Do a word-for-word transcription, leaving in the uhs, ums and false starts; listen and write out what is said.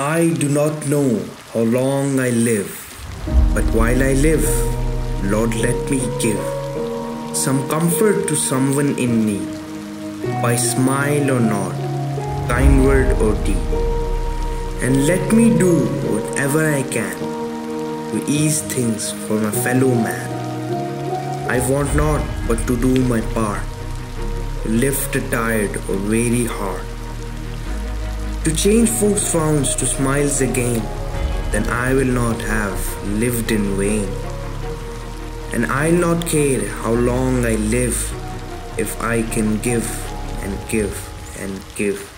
I do not know how long I live, but while I live, Lord, let me give some comfort to someone in need, by smile or nod, kind word or deed, and let me do whatever I can to ease things for my fellow man. I want not but to do my part, to lift a tired or weary heart, to change folks' frowns to smiles again. Then I will not have lived in vain, and I'll not care how long I live, if I can give and give and give.